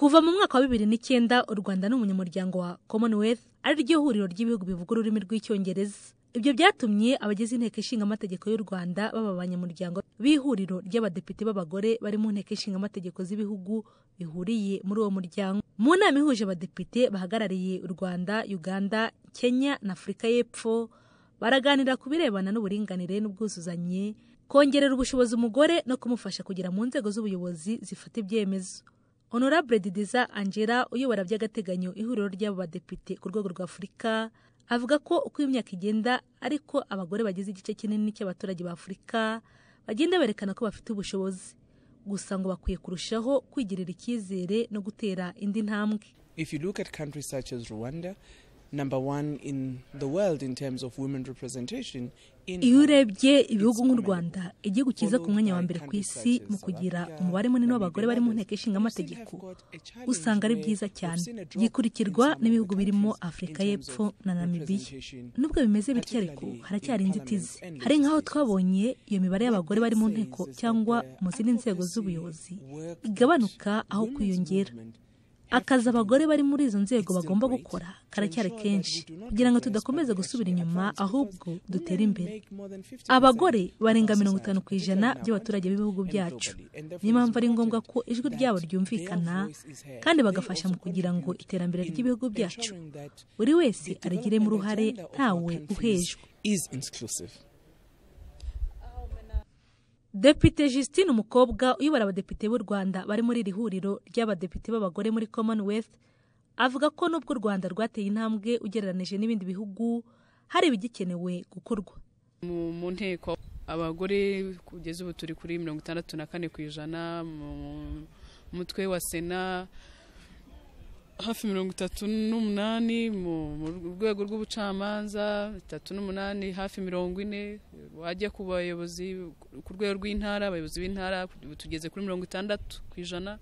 Kuva mu mwaka wa 2009 u Rwanda n'umunyamuryango wa Commonwealth ari ryo huriro ry'ibihugu bivuga ururimi rw'icyongereza. Ibyo byatumye abagize inteko ishinga amategeko y'u Rwanda baba abanyamuryango b'ihuriro ry'abadepite b'abagore bari mu nteko ishinga amategeko z'ibihugu bihuriye muri uwo muryango. Mu nama ihuje abadepite bahagarariye u Rwanda, Uganda, Kenya na Afurika y'Epfo baraganira ku birebana n'uburinganire n'ubwuzuzanye, kongerera ubushobozi umugore no kumufasha kugera mu nzego z'ubuyobozi zifata ibyemezo. Honorable Didiza Angela uyobora by'agateganyo ihuriro ry'abadepite ku rwego rwa Afurika avuga ko uko imyaka igenda ariko abagore bagize igice kinini cy'abaturage ba Afurika bagenda berekana ko bafite ubushobozi, gusa ngo bakwiye kurushaho kwigirira icyizere no gutera indi ntambwe. If you look at countries such as Rwanda, number 1 in the world in terms of women representation. Iyo urebye ibihugu nk'u Rwanda, igihugu kiza ku mwanya wa mbere ku isi mu kugira umubare munini w'abagore bari mu nteko ishinga amategeko, usanga ari byiza cyane. Gikurikirwa n'ibihugu birimo Afurika y'Epfo na Namibia. Nubwo bimeze bityo ariko haracyari inzitizi. Hari nk'aho twabonye iyo mibare y'abagore bari mu nteko cyangwa mu zindi nzego z'ubuyobozi igabanuka aho kwiyongera. Akazi abagore bari muri izo nzego bagomba gukora karacyari kenshi kugira ngo tudakomeza gusubira inyuma, ahubwo dutere imbere. Abagore barenga 50% by'abaturage b'ibihugu byacu. Niyo mpamvu ari ngombwa ko ijwi ryabo ryumvikana kandi bagafasha mu kugira ngo iterambere ry'ibihugu byacu buri wese arigiremo uruhare ntawe uhejwe. Depite Justine Umukobwa uyobora abadepite b'u Rwanda bari muri iri huriro ry'abadepite b'abagore muri Commonwealth avuga ko nubwo u Rwanda rwateye intambwe ugereranije n'ibindi bihugu hari ibigikenewe gukorwa. Mu nteko abagore kugeza ubu turi kuri 64% mu mutwe wa Sena, hafi 38% mu rwego rw'ubucamanza, 38 hafi 40, wajya ku bayobozi ku rwego rw'intara, abayobozi b'intara tugeze kuri 60%.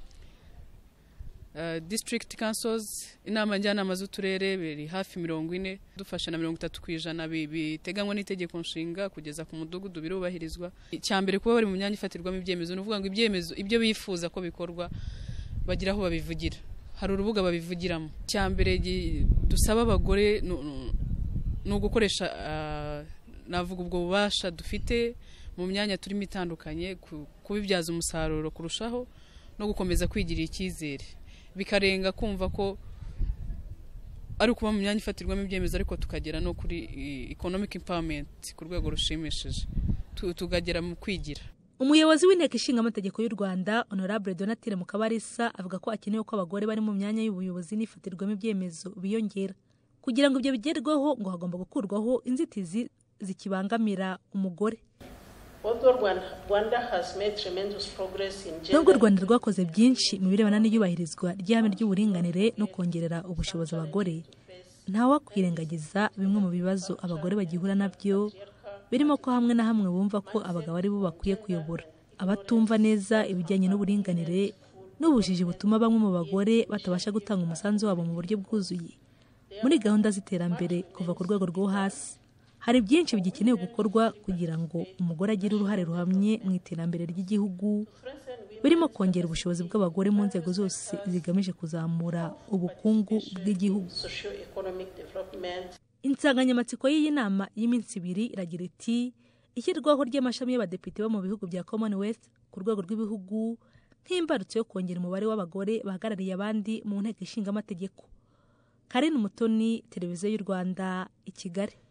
District councils, inama njyanama z'uturere biri hafi 40, dufasha na 30% biteganywa n'itegeko nshinga kugeza ku mudugudu birubahirizwa. Icyambere kuba bari mu myanya ifatirwamo ibyemezo, no kuvuga ngo ibyemezo ibyo bifuza ko bikorwa bagira aho babivugira, hari urubuga babivugiramo. Cyambere dusaba abagore no gukoresha navuga ubwo bubasha dufite mu myanya turimo itandukanye, kubibyaza umusaruro kurushaho no gukomeza kwigirira icyizere, bikarenga kumva ko ari kuba mu myanya ifatirwamo ibyemezo ariko tukagera no kuri economic empowerment ku rwego rushimishije, tugagera mu kwigira. Umuyobozi w'inteko ishinga amategeko y'u Rwanda Honorable Donatille Mukabarisa avuga ko akenewe ko abagore bari mu myanya y'ubuyobozi n'ifatirwamo ibyemezo biyongera. Kugira ngo ibyo bigerweho ngo hagomba gukurwaho inzitizi zikibangamira umugore. Nubwo u Rwanda rwakoze byinshi mu birebana n'iyubahirizwa ry'ihame ry'uburinganire no kongerera ubushobozi abagore, ntawakwirengagiza bimwe mu bibazo abagore bagihura nabyo, birimo ko hamwe na hamwe bumva ko abagabo ari bo bakwiye kuyobora, abatumva neza ibijyanye n'uburinganire n'ubujiji butuma bamwe mu bagore batabasha gutanga umusanzu wabo mu buryo bwuzuye muri gahunda z'iterambere kuva ku rwego rwo hasi. Hari byinshi bigikenewe gukorwa kugira ngo umugore agire uruhare ruhamye mu iterambere ry'igihugu, birimo kongera ubushobozi bw'abagore mu nzego zose zigamije kuzamura ubukungu bw'igihugu. Insanganyamatsiko y'iyi nama y'iminsi 2 iragira iti ishyirwaho ry'amashami y'abadepite bo mu bihugu bya Commonwealth ku rwego rw'ibihugu nk'imbarutso yo kongera umubare w'abagore bahagarariye abandi mu nteko ishinga amategeko. Karine Umutoni, Televiziyo y'u Rwanda, i Kigali.